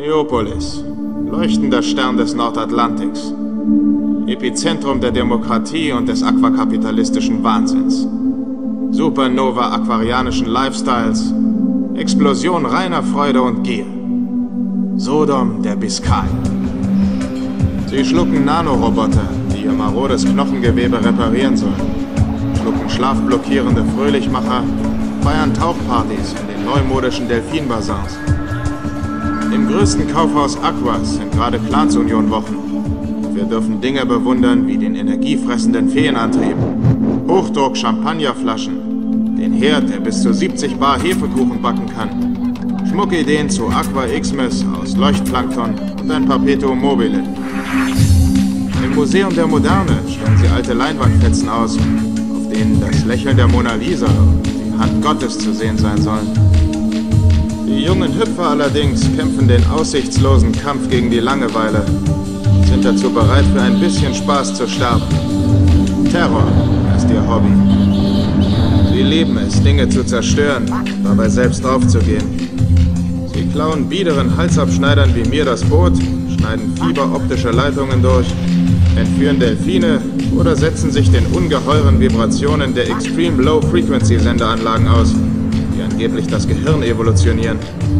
Neopolis, leuchtender Stern des Nordatlantiks. Epizentrum der Demokratie und des aquakapitalistischen Wahnsinns. Supernova aquarianischen Lifestyles. Explosion reiner Freude und Gier. Sodom der Biskayen. Sie schlucken Nanoroboter, die ihr marodes Knochengewebe reparieren sollen. Schlucken schlafblockierende Fröhlichmacher, feiern Tauchpartys in den neumodischen Delfinbasins. Im größten Kaufhaus Aquas sind gerade Clansunion-Wochen. Wir dürfen Dinge bewundern wie den energiefressenden Feenantrieb, Hochdruck-Champagnerflaschen, den Herd, der bis zu 70 Bar Hefekuchen backen kann, Schmuckideen zu Aqua Xmas aus Leuchtplankton und ein Perpetuum mobile. Im Museum der Moderne stellen sie alte Leinwandfetzen aus, auf denen das Lächeln der Mona Lisa und die Hand Gottes zu sehen sein sollen. Die jungen Hüpfer allerdings kämpfen den aussichtslosen Kampf gegen die Langeweile, sind dazu bereit, für ein bisschen Spaß zu sterben. Terror ist ihr Hobby. Sie lieben es, Dinge zu zerstören, dabei selbst draufzugehen. Sie klauen biederen Halsabschneidern wie mir das Boot, schneiden fieberoptische Leitungen durch, entführen Delfine oder setzen sich den ungeheuren Vibrationen der Extreme Low Frequency Sendeanlagen aus, die angeblich das Gehirn evolutionieren.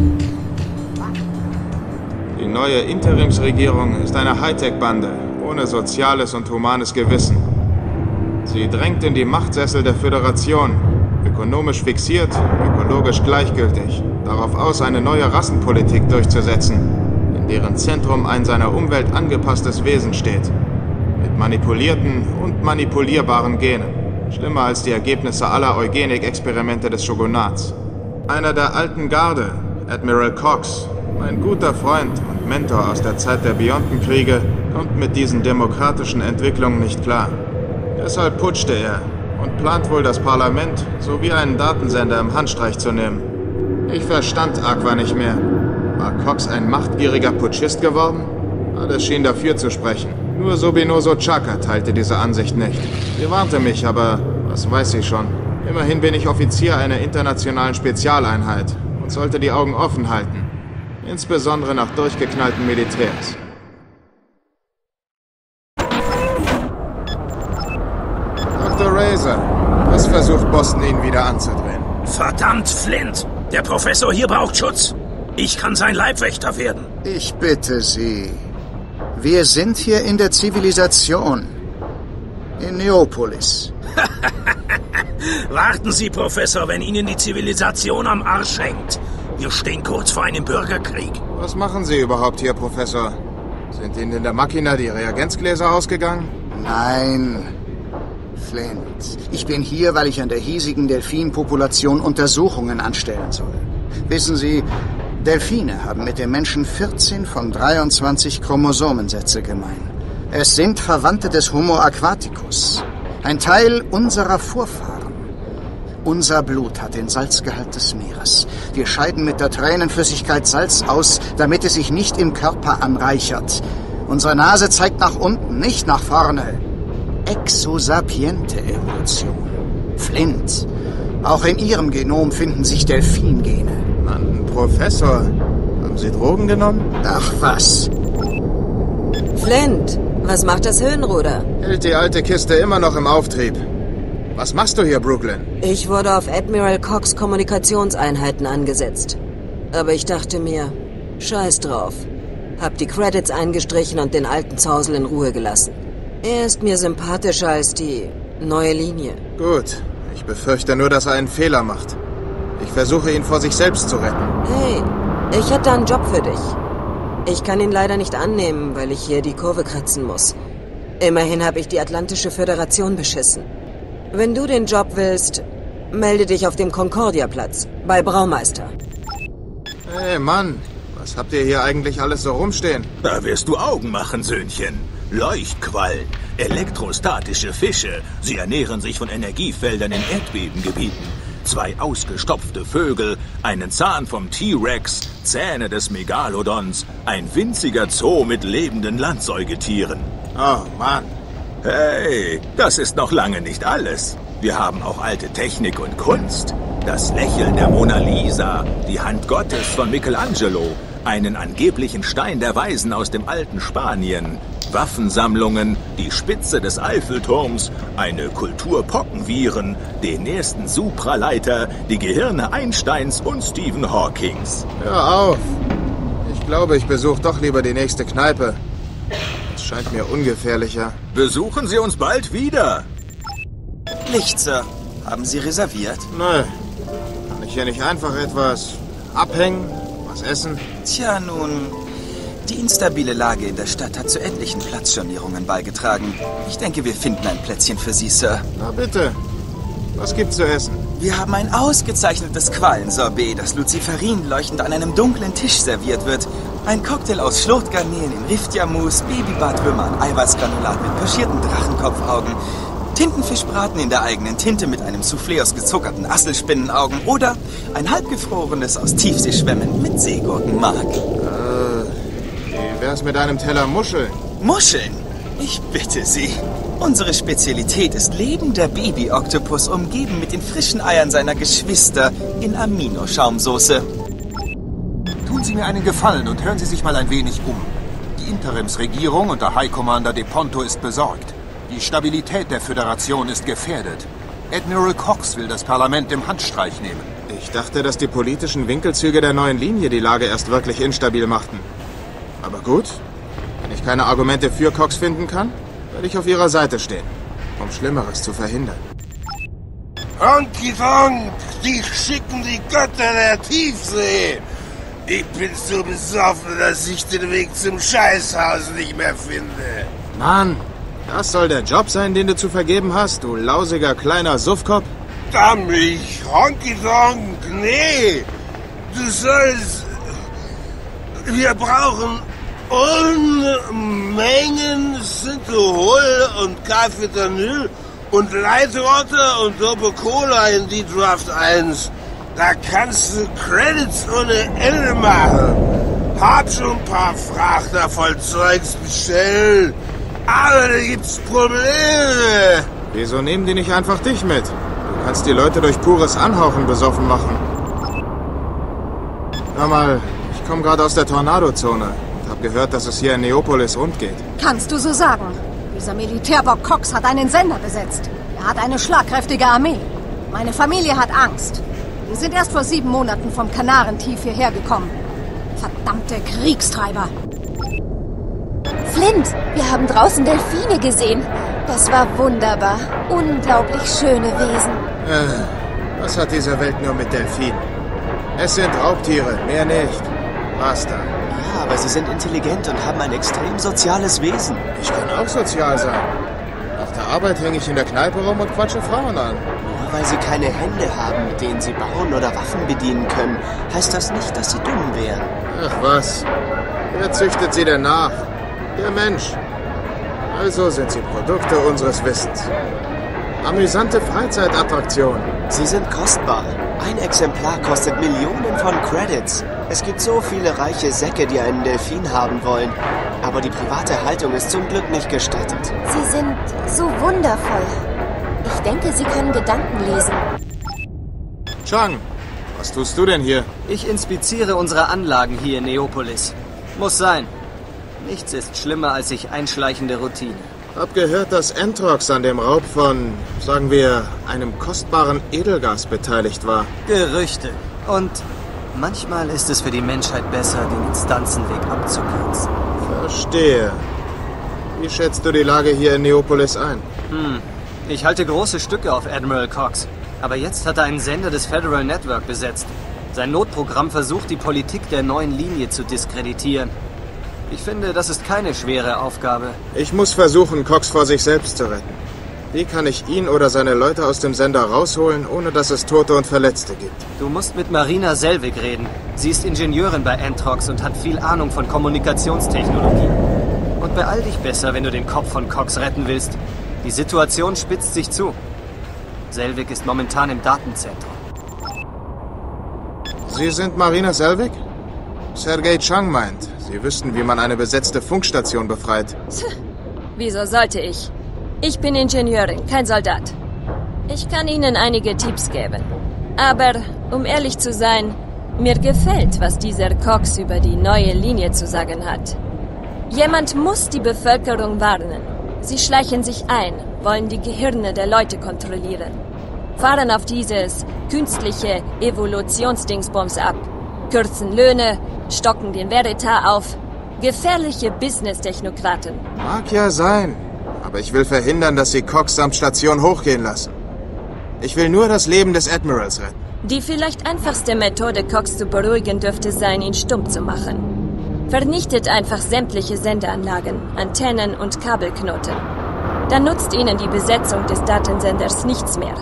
Die neue Interimsregierung ist eine Hightech-Bande, ohne soziales und humanes Gewissen. Sie drängt in die Machtsessel der Föderation, ökonomisch fixiert, ökologisch gleichgültig, darauf aus, eine neue Rassenpolitik durchzusetzen, in deren Zentrum ein seiner Umwelt angepasstes Wesen steht, mit manipulierten und manipulierbaren Genen, schlimmer als die Ergebnisse aller Eugenik-Experimente des Shogunats. Einer der alten Garde, Admiral Cox, mein guter Freund und Mentor aus der Zeit der Biontenkriege, kommt mit diesen demokratischen Entwicklungen nicht klar. Deshalb putschte er und plant wohl, das Parlament sowie einen Datensender im Handstreich zu nehmen. Ich verstand Aqua nicht mehr. War Cox ein machtgieriger Putschist geworden? Alles schien dafür zu sprechen. Nur Sobinoso Chaka teilte diese Ansicht nicht. Sie warnte mich, aber was weiß sie schon. Immerhin bin ich Offizier einer internationalen Spezialeinheit und sollte die Augen offen halten. Insbesondere nach durchgeknallten Militärs. Dr. Razor, was versucht Boston Ihnen wieder anzudrehen? Verdammt, Flint! Der Professor hier braucht Schutz. Ich kann sein Leibwächter werden. Ich bitte Sie. Wir sind hier in der Zivilisation. In Neopolis. Warten Sie, Professor, wenn Ihnen die Zivilisation am Arsch hängt. Wir stehen kurz vor einem Bürgerkrieg. Was machen Sie überhaupt hier, Professor? Sind Ihnen in der Machina die Reagenzgläser ausgegangen? Nein, Flint. Ich bin hier, weil ich an der hiesigen Delfinpopulation Untersuchungen anstellen soll. Wissen Sie, Delfine haben mit dem Menschen 14 von 23 Chromosomensätze gemein. Es sind Verwandte des Homo aquaticus. Ein Teil unserer Vorfahren. Unser Blut hat den Salzgehalt des Meeres. Wir scheiden mit der Tränenflüssigkeit Salz aus, damit es sich nicht im Körper anreichert. Unsere Nase zeigt nach unten, nicht nach vorne. Exosapiente-Evolution. Flint. Auch in Ihrem Genom finden sich Delfingene. Mann, Professor, haben Sie Drogen genommen? Ach was. Flint, was macht das Höhenruder? Hält die alte Kiste immer noch im Auftrieb. Was machst du hier, Brooklyn? Ich wurde auf Admiral Cox Kommunikationseinheiten angesetzt. Aber ich dachte mir, scheiß drauf. Hab die Credits eingestrichen und den alten Zausel in Ruhe gelassen. Er ist mir sympathischer als die neue Linie. Gut. Ich befürchte nur, dass er einen Fehler macht. Ich versuche, ihn vor sich selbst zu retten. Hey, ich hätte einen Job für dich. Ich kann ihn leider nicht annehmen, weil ich hier die Kurve kratzen muss. Immerhin habe ich die Atlantische Föderation beschissen. Wenn du den Job willst, melde dich auf dem Concordia-Platz, bei Braumeister. Hey, Mann, was habt ihr hier eigentlich alles so rumstehen? Da wirst du Augen machen, Söhnchen. Leuchtquallen, elektrostatische Fische. Sie ernähren sich von Energiefeldern in Erdbebengebieten. 2 ausgestopfte Vögel, einen Zahn vom T-Rex, Zähne des Megalodons, ein winziger Zoo mit lebenden Landsäugetieren. Oh, Mann. Hey, das ist noch lange nicht alles. Wir haben auch alte Technik und Kunst. das Lächeln der Mona Lisa, die Hand Gottes von Michelangelo, einen angeblichen Stein der Weisen aus dem alten Spanien, Waffensammlungen, die Spitze des Eiffelturms, eine Kultur Pockenviren, den nächsten Supraleiter, die Gehirne Einsteins und Stephen Hawkings. Hör auf! Ich glaube, ich besuche doch lieber die nächste Kneipe. Das scheint mir ungefährlicher. Besuchen Sie uns bald wieder! Nicht, Sir. Haben Sie reserviert? Nein. Kann ich hier nicht einfach etwas abhängen? Was essen? Tja, nun... Die instabile Lage in der Stadt hat zu etlichen Platzstornierungen beigetragen. Ich denke, wir finden ein Plätzchen für Sie, Sir. Na bitte. Was gibt's zu essen? Wir haben ein ausgezeichnetes Qualensorbet, das Luciferin leuchtend an einem dunklen Tisch serviert wird. Ein Cocktail aus Schlotgarnelen in Riftjamus, Babybartwürmer an Eiweißgranulat mit pochierten Drachenkopfaugen, Tintenfischbraten in der eigenen Tinte mit einem Soufflé aus gezuckerten Asselspinnenaugen oder ein halbgefrorenes aus Tiefseeschwämmen mit Seegurkenmark. Wie wär's mit einem Teller Muscheln? Muscheln? Ich bitte Sie. Unsere Spezialität ist lebender Baby-Oktopus, umgeben mit den frischen Eiern seiner Geschwister in Aminoschaumsoße. Tun Sie mir einen Gefallen und hören Sie sich mal ein wenig um. Die Interimsregierung unter High Commander De Ponto ist besorgt. Die Stabilität der Föderation ist gefährdet. Admiral Cox will das Parlament im Handstreich nehmen. Ich dachte, dass die politischen Winkelzüge der neuen Linie die Lage erst wirklich instabil machten. Aber gut, wenn ich keine Argumente für Cox finden kann, werde ich auf ihrer Seite stehen, um Schlimmeres zu verhindern. Honky Tonk, dich schicken die Götter der Tiefsee. Ich bin so besoffen, dass ich den Weg zum Scheißhaus nicht mehr finde. Mann, das soll der Job sein, den du zu vergeben hast, du lausiger kleiner Suffkopf? Damm mich, Honky Tonk, nee. Du sollst... Wir brauchen Unmengen Synthehol und Carfentanil und Leitrotter und Dope Cola in die Draft 1. Da kannst du Credits ohne Ende machen. Hab schon ein paar Frachter voll Zeugs bestellt. Aber da gibt's Probleme. Wieso nehmen die nicht einfach dich mit? Du kannst die Leute durch pures Anhauchen besoffen machen. Hör mal, ich komme gerade aus der Tornado-Zone und habe gehört, dass es hier in Neopolis rund geht. Kannst du so sagen. Dieser Militärbock Cox hat einen Sender besetzt. Er hat eine schlagkräftige Armee. Meine Familie hat Angst. Wir sind erst vor 7 Monaten vom Kanarentief hierher gekommen. Verdammte Kriegstreiber. Flint, wir haben draußen Delfine gesehen. Das war wunderbar. Unglaublich schöne Wesen. Was hat diese Welt nur mit Delfinen? Es sind Raubtiere, mehr nicht. Basta. Ja, aber sie sind intelligent und haben ein extrem soziales Wesen. Ich kann auch sozial sein. Nach der Arbeit hänge ich in der Kneipe rum und quatsche Frauen an. Nur weil sie keine Hände haben, mit denen sie bauen oder Waffen bedienen können, heißt das nicht, dass sie dumm wären. Ach was. Wer züchtet sie denn nach? Der Mensch. Also sind sie Produkte unseres Wissens. Amüsante Freizeitattraktionen. Sie sind kostbar. Ein Exemplar kostet Millionen von Credits. Es gibt so viele reiche Säcke, die einen Delfin haben wollen. Aber die private Haltung ist zum Glück nicht gestattet. Sie sind so wundervoll. Ich denke, sie können Gedanken lesen. Chang, was tust du denn hier? Ich inspiziere unsere Anlagen hier in Neopolis. Muss sein. Nichts ist schlimmer als sich einschleichende Routine. Hab gehört, dass Entrox an dem Raub von, sagen wir, einem kostbaren Edelgas beteiligt war. Gerüchte. Und manchmal ist es für die Menschheit besser, den Instanzenweg abzukürzen. Verstehe. Wie schätzt du die Lage hier in Neopolis ein? Ich halte große Stücke auf Admiral Cox. Aber jetzt hat er einen Sender des Federal Network besetzt. Sein Notprogramm versucht, die Politik der neuen Linie zu diskreditieren. Ich finde, das ist keine schwere Aufgabe. Ich muss versuchen, Cox vor sich selbst zu retten. Wie kann ich ihn oder seine Leute aus dem Sender rausholen, ohne dass es Tote und Verletzte gibt? Du musst mit Marina Selvig reden. Sie ist Ingenieurin bei Entrox und hat viel Ahnung von Kommunikationstechnologie. Und beeil dich besser, wenn du den Kopf von Cox retten willst. Die Situation spitzt sich zu. Selvig ist momentan im Datenzentrum. Sie sind Marina Selvig? Sergei Chang meint, Sie wüssten, wie man eine besetzte Funkstation befreit. Wieso sollte ich? Ich bin Ingenieurin, kein Soldat. Ich kann Ihnen einige Tipps geben. Aber, um ehrlich zu sein, mir gefällt, was dieser Cox über die neue Linie zu sagen hat. Jemand muss die Bevölkerung warnen. Sie schleichen sich ein, wollen die Gehirne der Leute kontrollieren. Fahren auf dieses künstliche Evolutionsdingsbums ab. Kürzen Löhne, stocken den Verita auf. Gefährliche Business-Technokraten. Mag ja sein, aber ich will verhindern, dass sie Cox samt Station hochgehen lassen. Ich will nur das Leben des Admirals retten. Die vielleicht einfachste Methode, Cox zu beruhigen, dürfte sein, ihn stumm zu machen. Vernichtet einfach sämtliche Sendeanlagen, Antennen und Kabelknoten. Dann nutzt ihnen die Besetzung des Datensenders nichts mehr.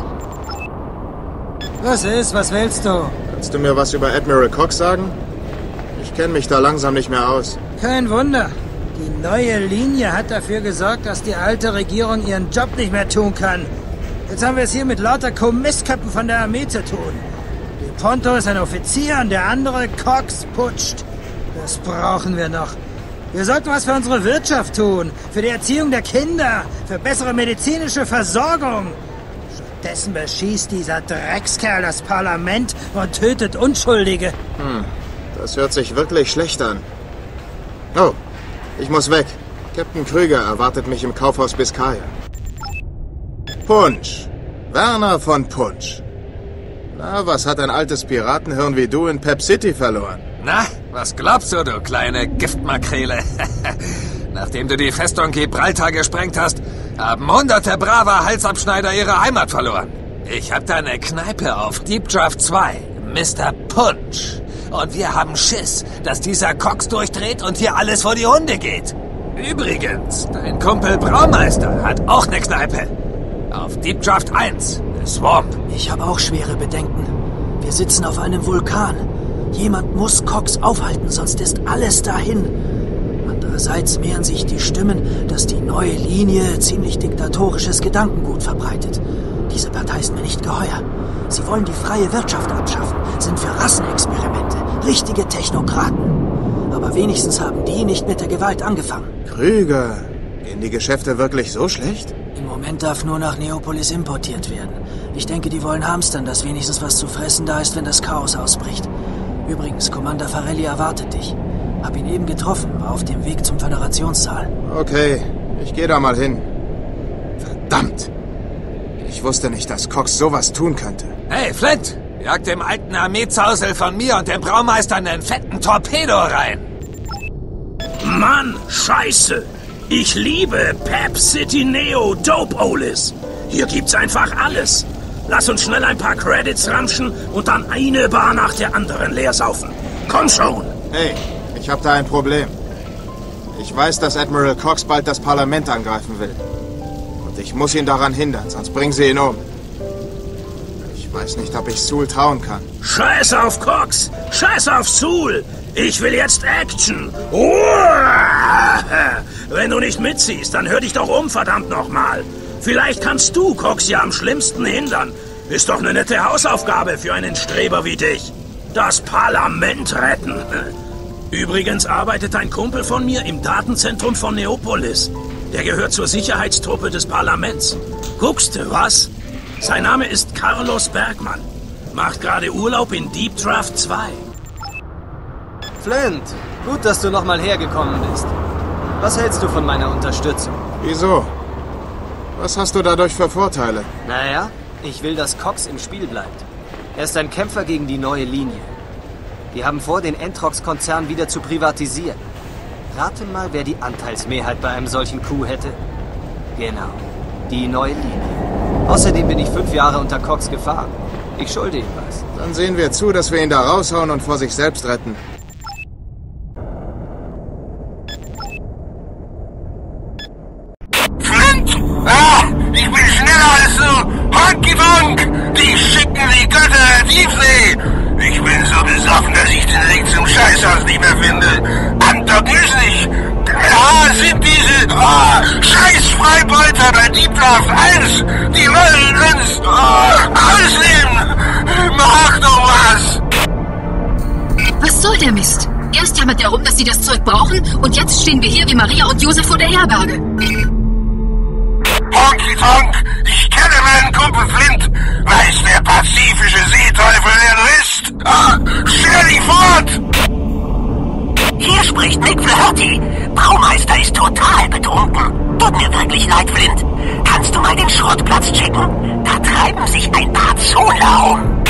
Was ist? Was willst du? Kannst du mir was über Admiral Cox sagen? Ich kenne mich da langsam nicht mehr aus. Kein Wunder. Die neue Linie hat dafür gesorgt, dass die alte Regierung ihren Job nicht mehr tun kann. Jetzt haben wir es hier mit lauter Kommissköpfen von der Armee zu tun. DePonto ist ein Offizier und der andere Cox putscht. Das brauchen wir noch. Wir sollten was für unsere Wirtschaft tun, für die Erziehung der Kinder, für bessere medizinische Versorgung. Stattdessen beschießt dieser Dreckskerl das Parlament und tötet Unschuldige. Das hört sich wirklich schlecht an. Oh, ich muss weg. Captain Krüger erwartet mich im Kaufhaus Biscaya. Punch. Werner von Punch. Na, was hat ein altes Piratenhirn wie du in Pep City verloren? Na, was glaubst du, du kleine Giftmakrele? Nachdem du die Festung Gibraltar gesprengt hast, haben hunderte braver Halsabschneider ihre Heimat verloren. Ich hab da eine Kneipe auf Deep Draft 2, Mr. Punch. Und wir haben Schiss, dass dieser Cox durchdreht und hier alles vor die Hunde geht. Übrigens, dein Kumpel Braumeister hat auch eine Kneipe. Auf Deep Draft 1, The Swamp. Ich habe auch schwere Bedenken. Wir sitzen auf einem Vulkan. Jemand muss Cox aufhalten, sonst ist alles dahin. Andererseits mehren sich die Stimmen, dass die neue Linie ziemlich diktatorisches Gedankengut verbreitet. Diese Partei ist mir nicht geheuer. Sie wollen die freie Wirtschaft abschaffen, sind für Rassenexperimente, richtige Technokraten. Aber wenigstens haben die nicht mit der Gewalt angefangen. Krüger, gehen die Geschäfte wirklich so schlecht? Im Moment darf nur nach Neopolis importiert werden. Ich denke, die wollen hamstern, dass wenigstens was zu fressen da ist, wenn das Chaos ausbricht. Übrigens, Commander Farelli erwartet dich. Hab ihn eben getroffen, war auf dem Weg zum Föderationssaal. Okay, ich gehe da mal hin. Verdammt! Ich wusste nicht, dass Cox sowas tun könnte. Hey, Flint! Jag dem alten Armeezausel von mir und dem Braumeister einen fetten Torpedo rein! Mann, scheiße! Ich liebe Pep City Neo Dopeolis. Hier gibt's einfach alles. Lass uns schnell ein paar Credits ramschen und dann eine Bar nach der anderen leer saufen. Komm schon! Hey, ich hab da ein Problem. Ich weiß, dass Admiral Cox bald das Parlament angreifen will. Und ich muss ihn daran hindern, sonst bringen sie ihn um. Ich weiß nicht, ob ich Sul trauen kann. Scheiß auf Cox! Scheiß auf Sul! Ich will jetzt Action! Uah! Wenn du nicht mitziehst, dann hör dich doch um, verdammt nochmal! Vielleicht kannst du Cox ja am schlimmsten hindern. Ist doch eine nette Hausaufgabe für einen Streber wie dich. Das Parlament retten. Übrigens arbeitet ein Kumpel von mir im Datenzentrum von Neopolis. Der gehört zur Sicherheitstruppe des Parlaments. Guckst du, was? Sein Name ist Carlos Bergmann. Macht gerade Urlaub in Deep Draft 2. Flint, gut, dass du nochmal hergekommen bist. Was hältst du von meiner Unterstützung? Wieso? Was hast du dadurch für Vorteile? Naja, ich will, dass Cox im Spiel bleibt. Er ist ein Kämpfer gegen die neue Linie. Wir haben vor, den Entrox-Konzern wieder zu privatisieren. Rate mal, wer die Anteilsmehrheit bei einem solchen Coup hätte. Genau, die neue Linie. Außerdem bin ich 5 Jahre unter Cox gefahren. Ich schulde ihm was. Dann sehen wir zu, dass wir ihn da raushauen und vor sich selbst retten. Flint! Ah, ich bin schneller als du! Honky-Donk! Die schicken die Götter der Tiefsee! Ich bin so besoffen, dass ich den Weg zum Scheißhaus nicht mehr finde. Antagonisisch! Sind diese Scheiß-Freibeuter bei Deep Draft 1! Die wollen uns ausnehmen! Mach doch was! Was soll der Mist? Erst jammert er rum, dass sie das Zeug brauchen, und jetzt stehen wir hier wie Maria und Josef vor der Herberge. Honky Tonk, ich kenne meinen Kumpel Flint weiß der pazifische Seeteufel, wer du bist. Ah, stell dich fort! Hier spricht Nick Flaherty. Baumeister ist total betrunken. Tut mir wirklich leid, Flint. Kannst du mal den Schrottplatz checken? Da treiben sich ein paar Zoler um.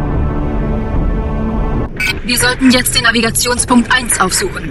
Wir sollten jetzt den Navigationspunkt 1 aufsuchen.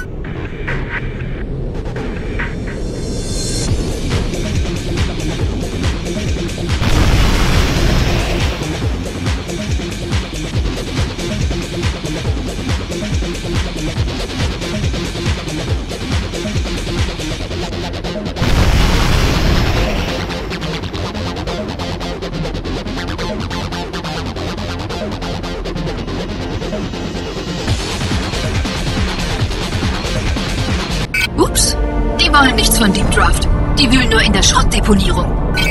Ups, die wollen nichts von Deep Draft. Die wühlen nur in der Schrottdeponierung.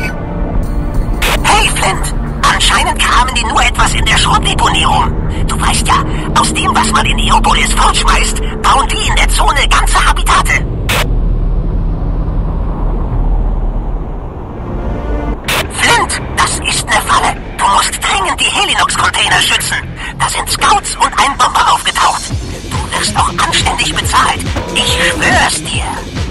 Hey, Flint! Anscheinend kramen die nur etwas in der Schrottdeponierung. Du weißt ja, aus dem, was man in Neopolis fortschmeißt, bauen die in der Zone ganze Habitate. Flint, das ist eine Falle. Du musst dringend die Helinox-Container schützen. Da sind Scouts und ein Bomber aufgetaucht. Du wirst auch anständig bezahlt. Ich schwör's dir.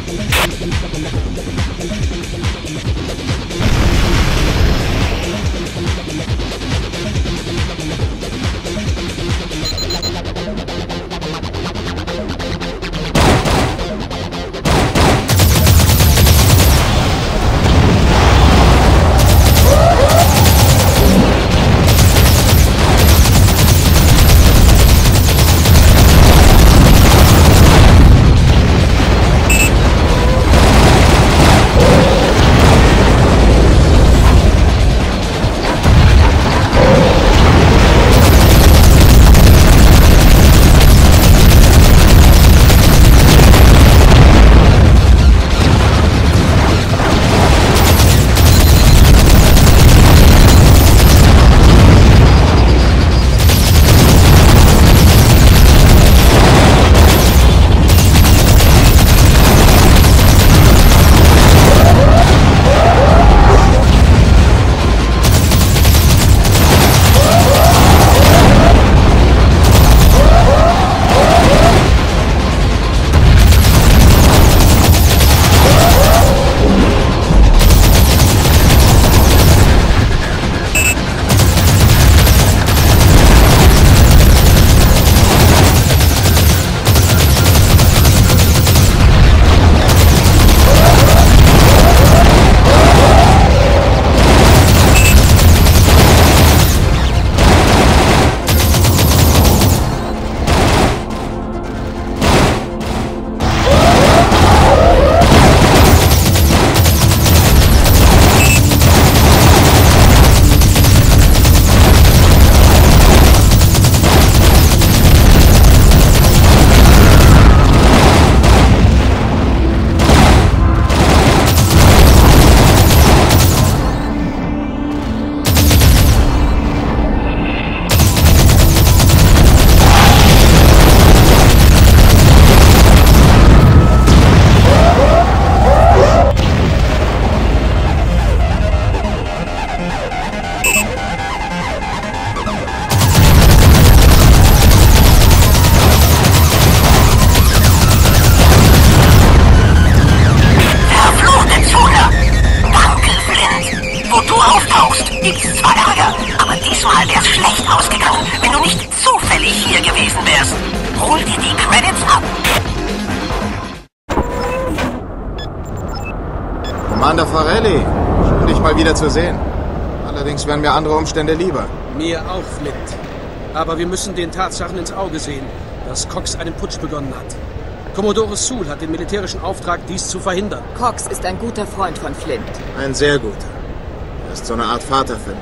Commander Farrelly, schön dich mal wieder zu sehen. Allerdings wären mir andere Umstände lieber. Mir auch, Flint. Aber wir müssen den Tatsachen ins Auge sehen, dass Cox einen Putsch begonnen hat. Commodore Sewell hat den militärischen Auftrag, dies zu verhindern. Cox ist ein guter Freund von Flint. Ein sehr guter. Er ist so eine Art Vater für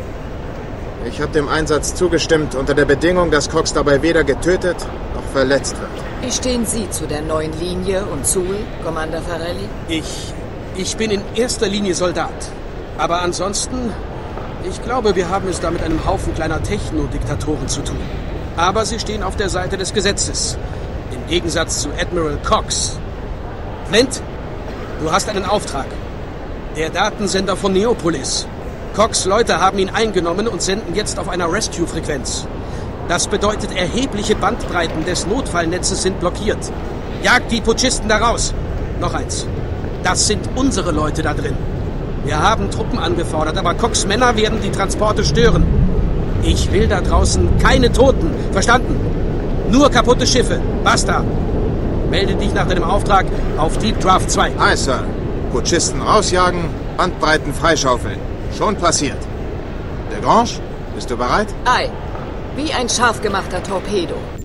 mich. Ich habe dem Einsatz zugestimmt, unter der Bedingung, dass Cox dabei weder getötet noch verletzt wird. Wie stehen Sie zu der neuen Linie und Sewell, Commander Farrelly? Ich bin in erster Linie Soldat. Aber ansonsten, ich glaube, wir haben es da mit einem Haufen kleiner Techno-Diktatoren zu tun. Aber sie stehen auf der Seite des Gesetzes. Im Gegensatz zu Admiral Cox. Flint, du hast einen Auftrag. Der Datensender von Neopolis. Cox' Leute haben ihn eingenommen und senden jetzt auf einer Rescue-Frequenz. Das bedeutet, erhebliche Bandbreiten des Notfallnetzes sind blockiert. Jagt die Putschisten da raus. Noch eins. Das sind unsere Leute da drin. Wir haben Truppen angefordert, aber Cox' Männer werden die Transporte stören. Ich will da draußen keine Toten. Verstanden? Nur kaputte Schiffe. Basta. Melde dich nach deinem Auftrag auf Deep Draft 2. Aye, Sir. Putschisten rausjagen, Bandbreiten freischaufeln. Schon passiert. Desgrange, bist du bereit? Aye. Wie ein scharf gemachter Torpedo.